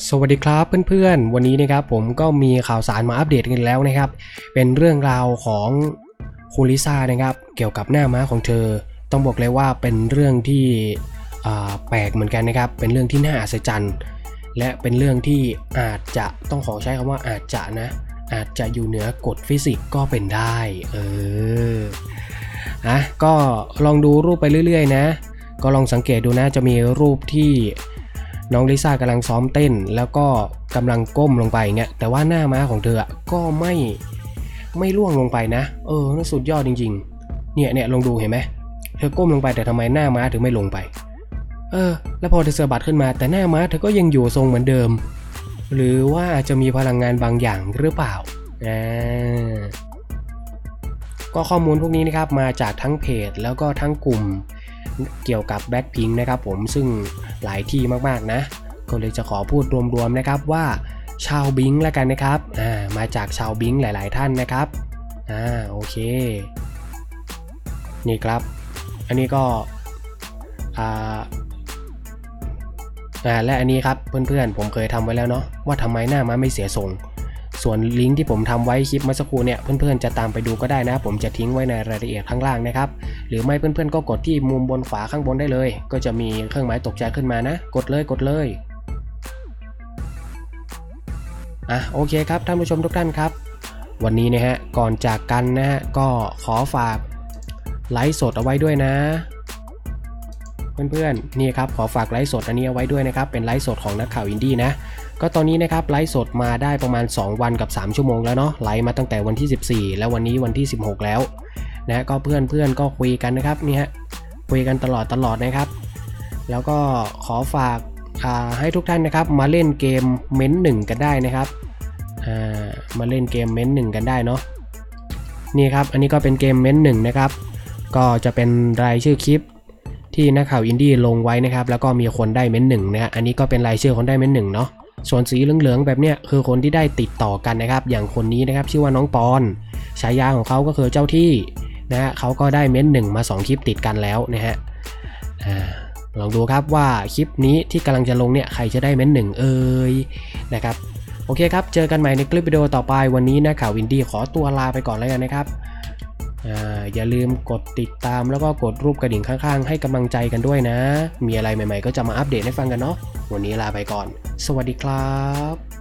สวัสดีครับเพื่อนๆวันนี้นะครับผมก็มีข่าวสารมาอัปเดตกันแล้วนะครับเป็นเรื่องราวของคุณลิซ่านะครับเกี่ยวกับหน้าม้าของเธอต้องบอกเลยว่าเป็นเรื่องที่แปลกเหมือนกันนะครับเป็นเรื่องที่น่าอัศจรรย์และเป็นเรื่องที่อาจจะต้องขอใช้คำว่าอาจจะอยู่เหนือกฎฟิสิกส์ก็เป็นได้ก็ลองดูรูปไปเรื่อยๆนะก็ลองสังเกตดูนะจะมีรูปที่น้องลิซ่ากำลังซ้อมเต้นแล้วก็กำลังก้มลงไปเงี้ยแต่ว่าหน้าม้าของเธอก็ไม่ล่วงลงไปนะน่าสุดยอดจริงๆเนี่ยลองดูเห็นไหมเธอก้มลงไปแต่ทำไมหน้าม้าถึงไม่ลงไปแล้วพอเธอสะบัดขึ้นมาแต่หน้าม้าเธอก็ยังอยู่ทรงเหมือนเดิมหรือว่าอาจจะมีพลังงานบางอย่างหรือเปล่าก็ข้อมูลพวกนี้นะครับมาจากทั้งเพจแล้วก็ทั้งกลุ่มเกี่ยวกับ Blackpink นะครับผมซึ่งหลายที่มากๆนะก็เลยจะขอพูดรวมๆนะครับว่าชาวบิงแล้วกันนะครับมาจากชาวบิงหลายๆท่านนะครับโอเคนี่ครับอันนี้ก็และอันนี้ครับเพื่อนๆผมเคยทำไว้แล้วเนาะว่าทำไมหน้าม้าไม่เสียทรงส่วนลิงก์ที่ผมทำไว้คลิปเมื่อสักครู่เนี่ยเพื่อนๆจะตามไปดูก็ได้นะผมจะทิ้งไว้ในรายละเอียดข้างล่างนะครับหรือไม่เพื่อนๆก็กดที่มุมบนขวาข้างบนได้เลยก็จะมีเครื่องหมายตกใจขึ้นมานะกดเลยโอเคครับท่านผู้ชมทุกท่านครับวันนี้นะฮะก่อนจากกันนะฮะก็ขอฝากไลฟ์สดเอาไว้ด้วยนะเพื่อนๆนี่ครับขอฝากไลฟ์สดอันนี้เอาไว้ด้วยนะครับเป็นไลฟ์สดของนักข่าวอินดี้นะก็ตอนนี้นะครับไลฟ์สดมาได้ประมาณ2วันกับ3ชั่วโมงแล้วเนาะไลฟ์มาตั้งแต่วันที่14แล้ววันนี้วันที่16แล้วนะก็เพื่อนก็คุยกันนะครับนี่ฮะคุยกันตลอดนะครับแล้วก็ขอฝากให้ทุกท่านนะครับมาเล่นเกมเม้นหนึ่งกันได้นะครับมาเล่นเกมเม้นหนึ่งกันได้เนาะนี่ครับอันนี้ก็เป็นเกมเม้นหนึ่งนะครับก็จะเป็นรายชื่อคลิปที่นักข่าวอินดี้ลงไว้นะครับแล้วก็มีคนได้เม้นหนึ่งนะอันนี้ก็เป็นรายชื่อคนได้เม้นหนึ่งเนาะส่วนสีเหลืองๆแบบเนี้ยคือคนที่ได้ติดต่อกันนะครับอย่างคนนี้นะครับชื่อว่าน้องปอนฉายาของเขาก็คือเจ้าที่นะฮะเขาก็ได้เม้นหนึ่งมา2คลิปติดกันแล้วนะฮะลองดูครับว่าคลิปนี้ที่กำลังจะลงเนี่ยใครจะได้เม้นหนึ่งนะครับโอเคครับเจอกันใหม่ในคลิปวิดีโอต่อไปวันนี้นักข่าวอินดี้ขอตัวลาไปก่อนแล้วกันนะครับอย่าลืมกดติดตามแล้วก็กดรูปกระดิ่งข้างๆให้กำลังใจกันด้วยนะมีอะไรใหม่ๆก็จะมาอัปเดตให้ฟังกันเนาะวันนี้ลาไปก่อนสวัสดีครับ